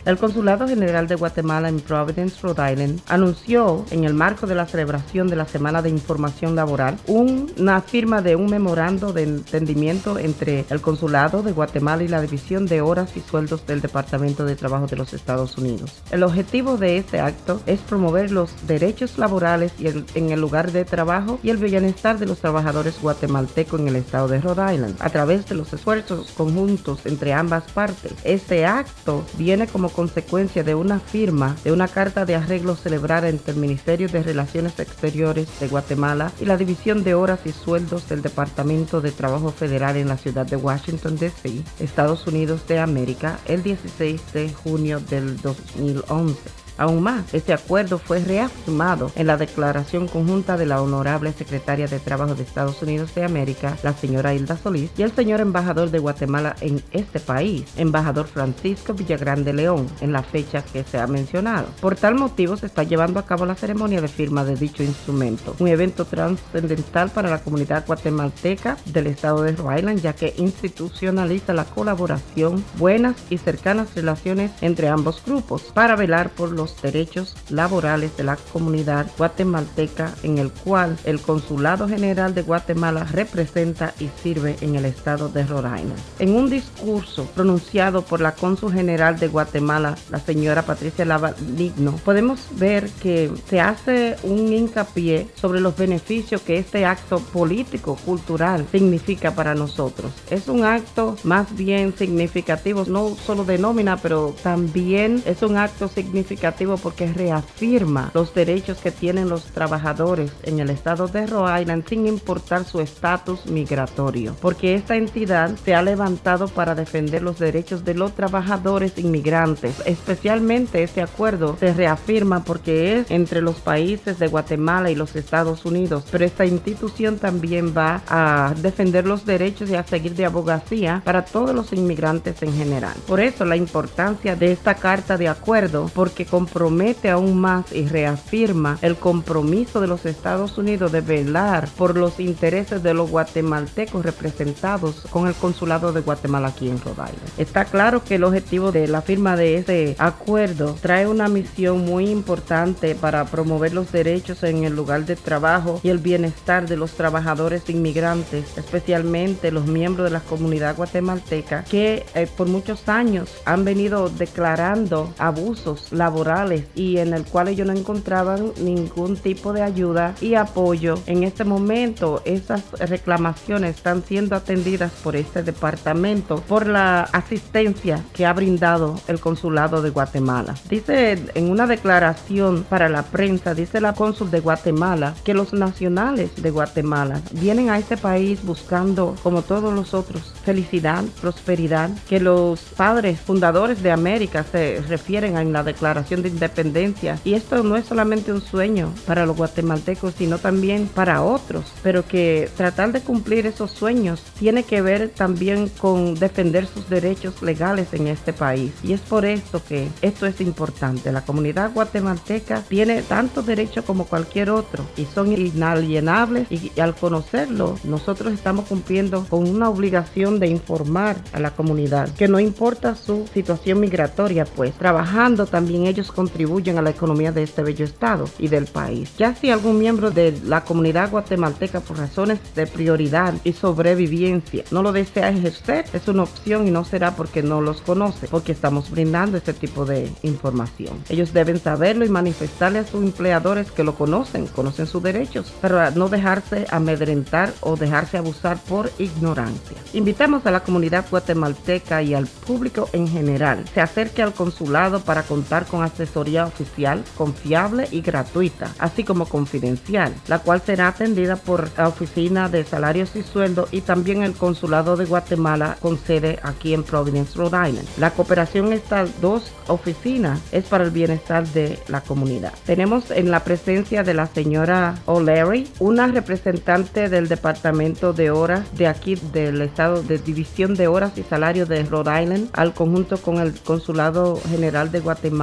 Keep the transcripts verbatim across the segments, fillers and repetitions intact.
El Consulado General de Guatemala en Providence, Rhode Island, anunció en el marco de la celebración de la Semana de Información Laboral una firma de un memorando de entendimiento entre el Consulado de Guatemala y la División de Horas y Sueldos del Departamento de Trabajo de los Estados Unidos. El objetivo de este acto es promover los derechos laborales y el, en el lugar de trabajo y el bienestar de los trabajadores guatemaltecos en el estado de Rhode Island a través de los esfuerzos conjuntos entre ambas partes. Este acto viene como consecuencia de una firma de una carta de arreglo celebrada entre el Ministerio de Relaciones Exteriores de Guatemala y la División de Horas y Sueldos del Departamento de Trabajo Federal en la ciudad de Washington, D C, Estados Unidos de América, el dieciséis de junio del dos mil once. Aún más, este acuerdo fue reafirmado en la declaración conjunta de la honorable secretaria de Trabajo de Estados Unidos de América, la señora Hilda Solís, y el señor embajador de Guatemala en este país, embajador Francisco Villagrán de León, en la fecha que se ha mencionado. Por tal motivo, se está llevando a cabo la ceremonia de firma de dicho instrumento, un evento trascendental para la comunidad guatemalteca del estado de Rhode Island, ya que institucionaliza la colaboración, buenas y cercanas relaciones entre ambos grupos, para velar por los derechos laborales de la comunidad guatemalteca, en el cual el Consulado General de Guatemala representa y sirve en el estado de Rhode Island. En un discurso pronunciado por la Cónsul General de Guatemala, la señora Patricia Lavigno, podemos ver que se hace un hincapié sobre los beneficios que este acto político cultural significa para nosotros. Es un acto más bien significativo, no solo de nómina, pero también es un acto significativo porque reafirma los derechos que tienen los trabajadores en el estado de Rhode Island sin importar su estatus migratorio, porque esta entidad se ha levantado para defender los derechos de los trabajadores inmigrantes. Especialmente este acuerdo se reafirma porque es entre los países de Guatemala y los Estados Unidos, pero esta institución también va a defender los derechos y a seguir de abogacía para todos los inmigrantes en general. Por eso la importancia de esta carta de acuerdo, porque compromete aún más y reafirma el compromiso de los Estados Unidos de velar por los intereses de los guatemaltecos representados con el Consulado de Guatemala aquí en Rhode Island. Está claro que el objetivo de la firma de este acuerdo trae una misión muy importante para promover los derechos en el lugar de trabajo y el bienestar de los trabajadores inmigrantes, especialmente los miembros de la comunidad guatemalteca que eh, por muchos años han venido declarando abusos laborales y en el cual ellos no encontraban ningún tipo de ayuda y apoyo. En este momento esas reclamaciones están siendo atendidas por este departamento por la asistencia que ha brindado el Consulado de Guatemala. Dice en una declaración para la prensa, dice la cónsul de Guatemala que los nacionales de Guatemala vienen a este país buscando, como todos los otros, felicidad, prosperidad, que los padres fundadores de América se refieren en la declaración de independencia, y esto no es solamente un sueño para los guatemaltecos sino también para otros, pero que tratar de cumplir esos sueños tiene que ver también con defender sus derechos legales en este país, y es por esto que esto es importante. La comunidad guatemalteca tiene tantos derechos como cualquier otro y son inalienables, y, y al conocerlo nosotros estamos cumpliendo con una obligación de informar a la comunidad que no importa su situación migratoria, pues trabajando también ellos contribuyen a la economía de este bello estado y del país. Ya si algún miembro de la comunidad guatemalteca por razones de prioridad y sobrevivencia no lo desea ejercer, es una opción y no será porque no los conoce, porque estamos brindando este tipo de información. Ellos deben saberlo y manifestarle a sus empleadores que lo conocen, conocen sus derechos, pero no dejarse amedrentar o dejarse abusar por ignorancia. Invitamos a la comunidad guatemalteca y al público en general se acerque al consulado para contar con asesoría oficial, confiable y gratuita, así como confidencial, la cual será atendida por la Oficina de Salarios y Sueldos y también el Consulado de Guatemala con sede aquí en Providence, Rhode Island. La cooperación de estas dos oficinas es para el bienestar de la comunidad. Tenemos en la presencia de la señora O'Leary, una representante del Departamento de Horas de aquí del Estado de División de Horas y Salarios de Rhode Island, al conjunto con el Consulado General de Guatemala.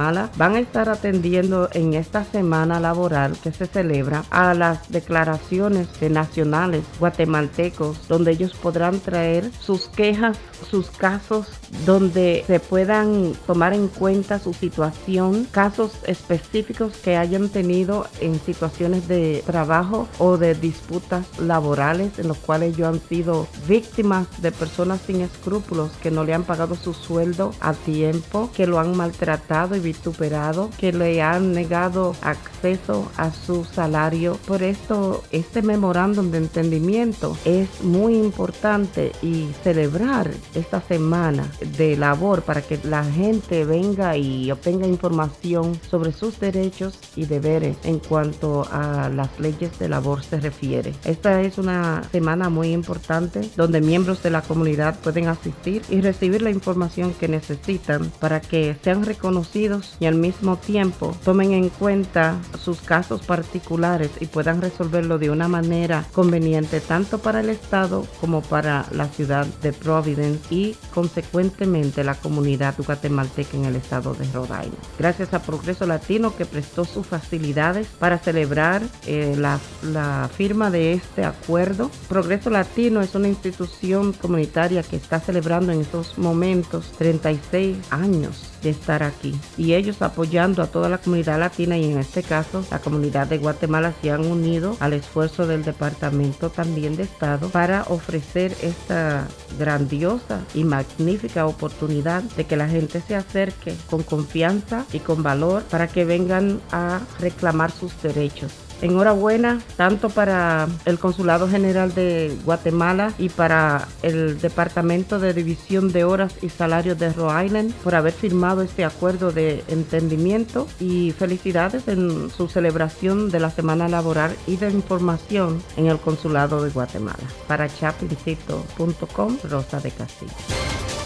van a estar atendiendo en esta semana laboral que se celebra a las declaraciones de nacionales guatemaltecos, donde ellos podrán traer sus quejas, sus casos, donde se puedan tomar en cuenta su situación, casos específicos que hayan tenido en situaciones de trabajo o de disputas laborales en los cuales ellos han sido víctimas de personas sin escrúpulos que no le han pagado su sueldo a tiempo, que lo han maltratado y vituperado, que le han negado acceso a su salario. Por esto, este memorándum de entendimiento es muy importante y celebrar esta semana de labor para que la gente venga y obtenga información sobre sus derechos y deberes en cuanto a las leyes de labor se refiere. Esta es una semana muy importante donde miembros de la comunidad pueden asistir y recibir la información que necesitan para que sean reconocidos y al mismo tiempo tomen en cuenta sus casos particulares y puedan resolverlo de una manera conveniente tanto para el Estado como para la ciudad de Providence y consecuentemente la comunidad guatemalteca en el estado de Rhode Island. Gracias a Progreso Latino que prestó sus facilidades para celebrar eh, la, la firma de este acuerdo. Progreso Latino es una institución comunitaria que está celebrando en estos momentos treinta y seis años de estar aquí, y ellos apoyando a toda la comunidad latina y en este caso la comunidad de Guatemala se han unido al esfuerzo del Departamento también de Estado para ofrecer esta grandiosa y magnífica oportunidad de que la gente se acerque con confianza y con valor para que vengan a reclamar sus derechos. Enhorabuena tanto para el Consulado General de Guatemala y para el Departamento de División de Horas y Salarios de Rhode Island por haber firmado este acuerdo de entendimiento, y felicidades en su celebración de la semana laboral y de información en el Consulado de Guatemala. Para chapincito punto com, Rosa de Castillo.